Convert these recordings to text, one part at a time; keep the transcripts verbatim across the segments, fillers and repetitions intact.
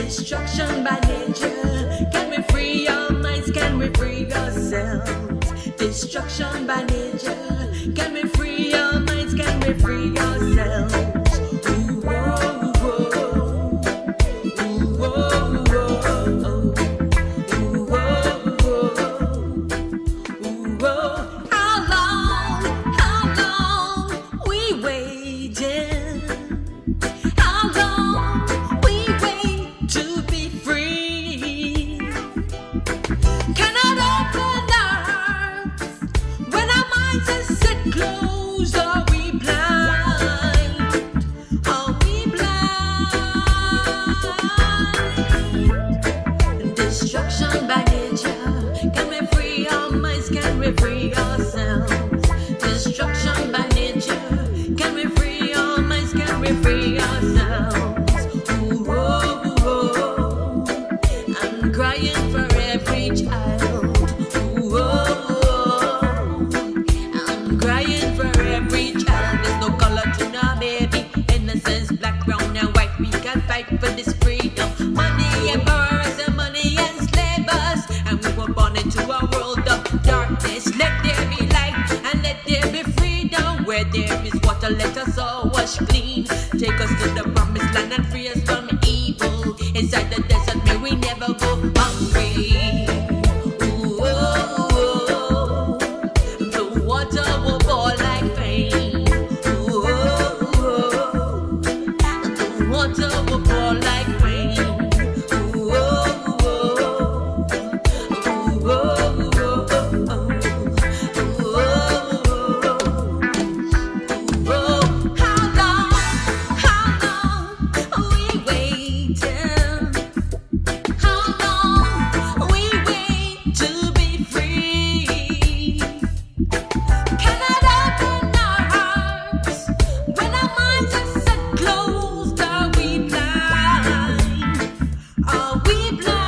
Destruction by nature. Can we free our minds? Can we free ourselves? Destruction by nature. Can we free our minds? Can we free ourselves? Ooh, whoa, whoa. Ooh, whoa, whoa. Ooh, whoa, whoa. Ooh, whoa. How long, how long we waiting? How long we wait to be free? Cannot open our hearts when our minds are set closed. Are we blind? Are we blind? Destruction by nature. Can we free our minds? Can we free ourselves? Destruction by nature. Can we free our minds? Can we free ourselves? Ooh, whoa, whoa. I'm crying for every child. Ooh, whoa. I'm crying for every child. There's no color to no baby. Innocence, black, brown, and white. We can fight for this freedom. Money and power and money enslave us. And we were born into a world of darkness. Let there be light and let there be freedom. Where there is water, let us all wash clean. Take us to the promised land and free us from evil. Inside the desert, may we never go hungry. Ooh, oh, oh. The water will pour like rain. Ooh, oh, oh. The water will pour like rain. Ooh, oh, oh. Ooh, oh, oh. Ooh, oh, oh. How long, how long we waiting? How long we wait to be free? Cannot open our hearts when our minds are set closed. Are we blind? Are we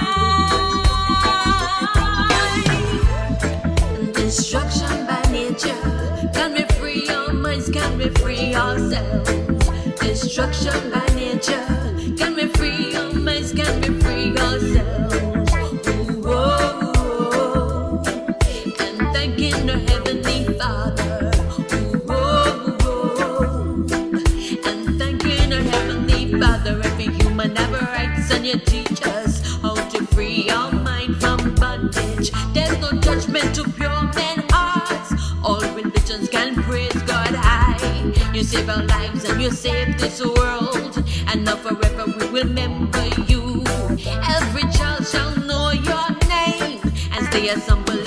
blind? Destruction by nature. Can we free our minds? Can we free ourselves? Destruction by nature. Can we free our minds? Can we free ourselves? Ooh, whoa, whoa. And thanking the Heavenly Father. Ooh, whoa, whoa. And thanking the Heavenly Father. Every human have a rights, and you teach us how to free our mind from bondage. There's no judgment to pure men hearts. All religions can praise God high. You save our lives and you save this world, and now forever we will remember you. Every child shall know your name and stay as humble